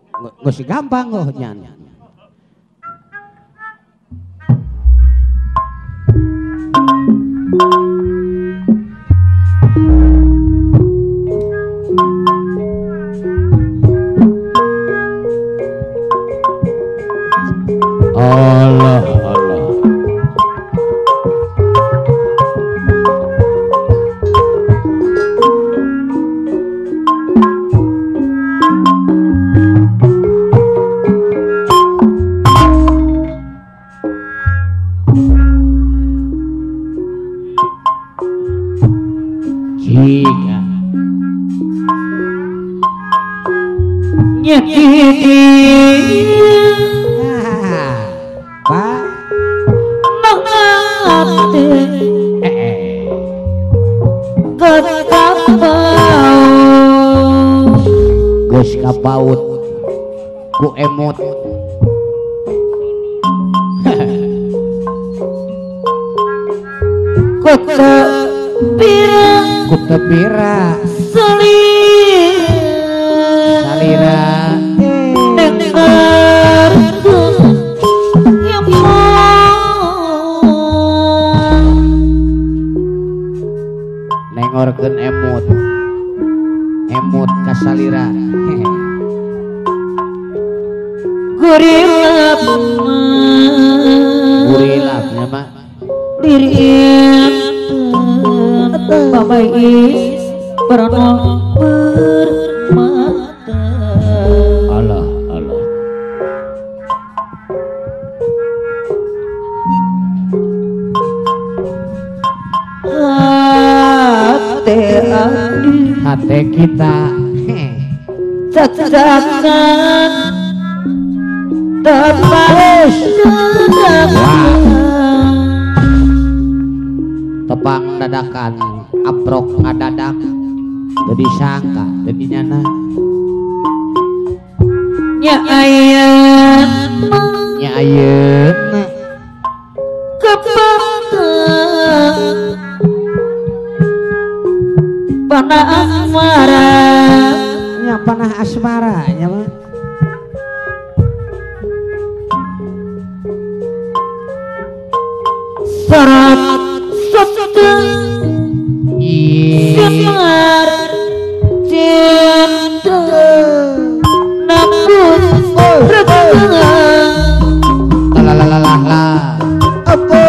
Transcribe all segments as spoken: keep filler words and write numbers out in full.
Geus gampang oh nya. Allah Allah. Jika nyakiti Pak Nangati Gekapaut Gus kapaut Ku emot Kota Pira Kota Pira Salira Salira Dengar Nengorkeun emut emut kasalira gurilap gurilap nama diriin babais perano permata Allah Allah hati kita cacakan tepang tepang dadakan aprok ngadadak jadi sangka jadi nyana nya ayeuna nya ayeuna kepatah panah asmara nya panah asmara nya mah sarat satu sinar cinta nafus rasa la la la la la apa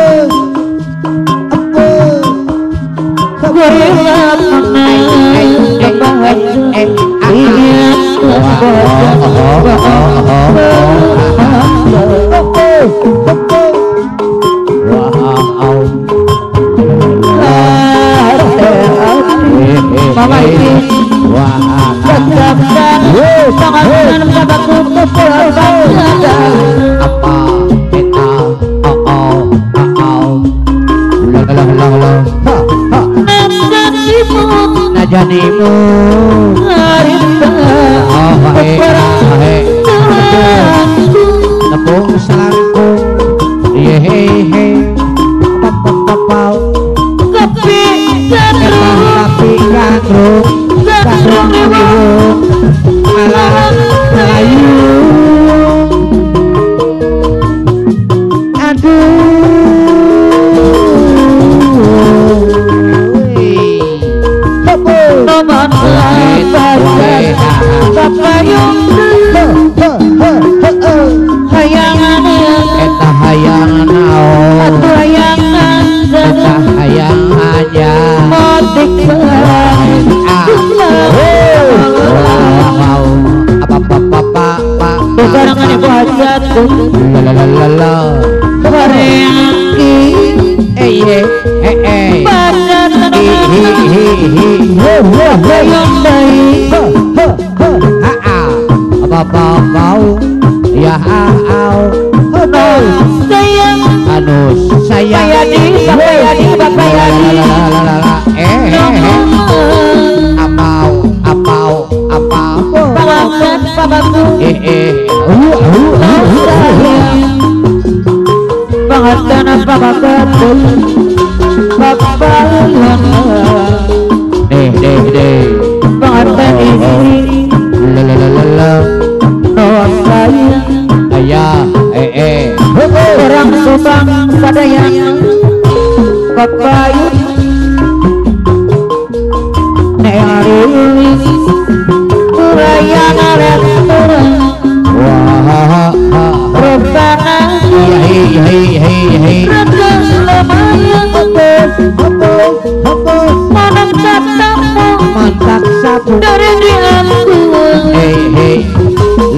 apa gurilap najanimu tepung selangkung yehehe papapapau kopi gandrung kopi gandrung gandrung gandrung malah melayu aduh noman papayung hayangan eta hayangan naon hayangan eta hayang aja modik barang mau apa apa apa apa barangan ibu hajat la la la la barengki eh eh eh badan hi hi hi hayang dai ha ha apa apa mau ya au anus sayang anus sayang di saya di bapak ya di eh apau apau apau pamangan pamanku eh eh uh uh pangartan pamangan bapak deh deh deh pangartan ini la la la la la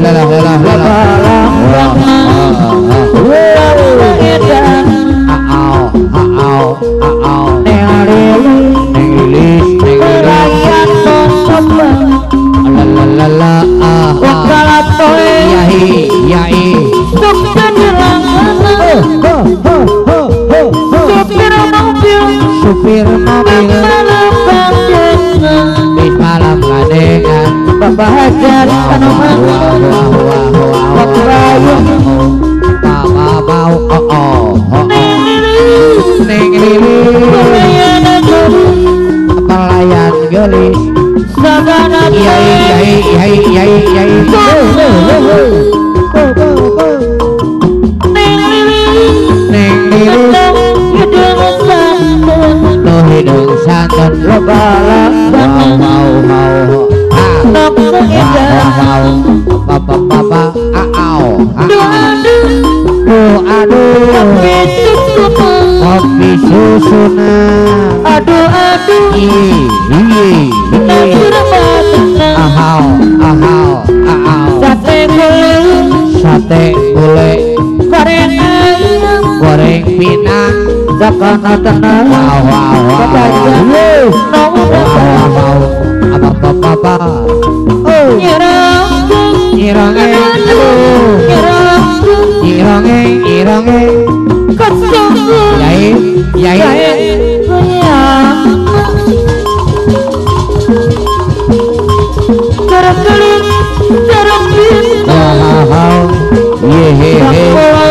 lelah lelah lelah aau aau aau neng lilis neng lilis lalala yai yai supir mobil di malam kadengan bahagia anu mama bau oh oh neng pelayan gelis yai yai yai yai yai neng lo hidung santan lo balap mau mau mau mau papa papa aau aduh aduh kopi susuna aduh aduh ii ii ahau ahau ahau sate gulai sate gulai goreng ayam goreng pinang zakana tenang wow wow wow wow wow apa apa apa oh nyerang nyerang aduh nyerang nyerang nyerang kosong yai yai terkelit terkelit wow ye he he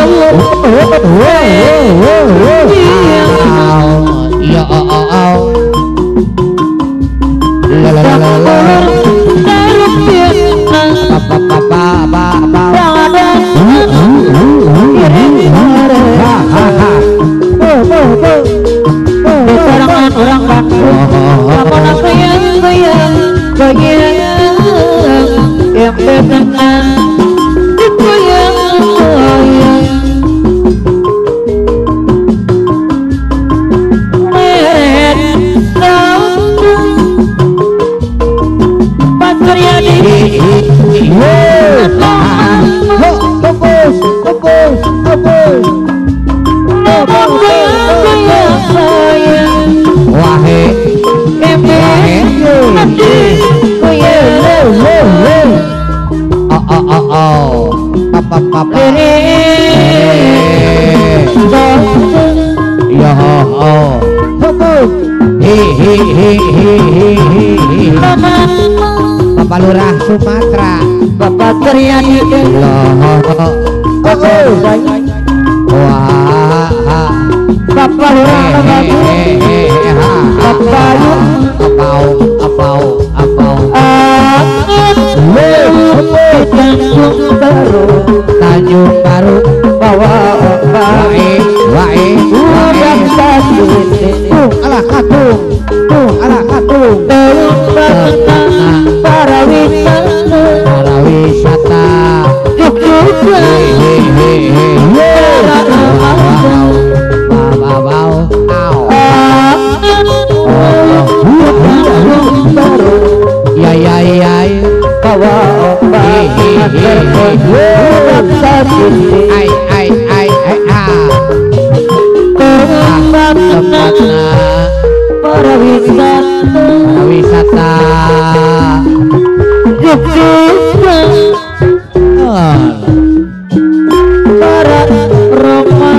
ya oh oh oh la la la la papa papa papa orang orang Bandung kamu goyang goyang goyang yang betenang goyang goyang meret Pastor Yadi fokus fokus fokus wahe wahe oh oh oh oh papa papa yo oh fokus hi hi hi hi hi hi Bapak Lurah Sumatera Bapak Triadi loh fokus wah Bapak Lurah Bapak apau apau apau Tanjung Baru Tanjung Baru bawa wae wae wae tuh alah katung tuh alah katung para wisata para wisata ya ya ya bawa ai ai ai ai ah tempatnya para wisata para wisata para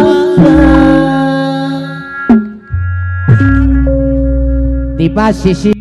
romansa tiba sisi